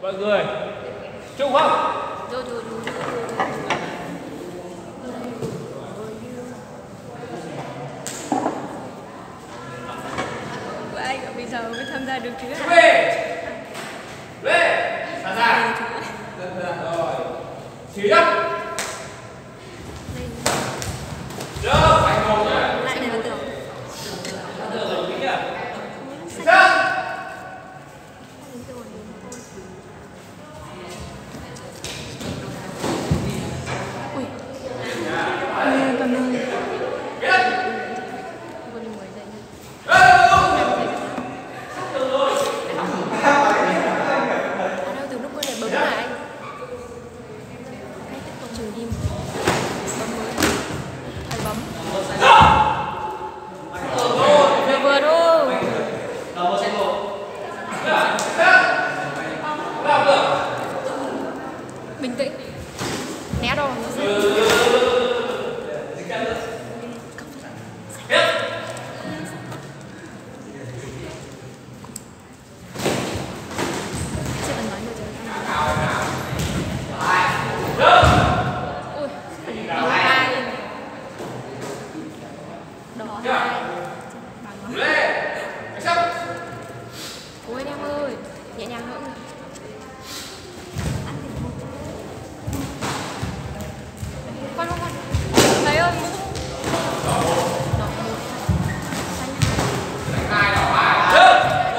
Mọi người chung không? Ai cả bây giờ mới tham gia được thứ hai. Lên sẵn sàng. Rồi chỉ đất được phải một nhá. lại này là tưởng được rồi tí nhá. ui con ơi từ lúc mới này bấm lại anh tiếp tục trừ đi bấm mới phải bấm vừa thôi bình tĩnh né đâu ôi anh em ơi nhẹ nhàng nữa con thấy không đỏ một xanh hai Đỏ hai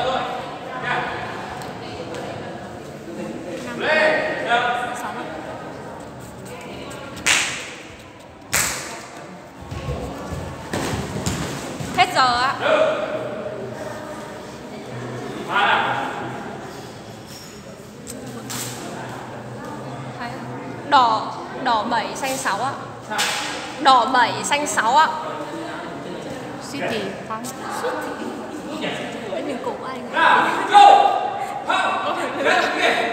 hết giờ ạ. Đỏ 7 xanh 6 ạ. Đỏ 7 xanh 6 ạ. Suýt thì thắng. Suýt thì. Mình cổ anh.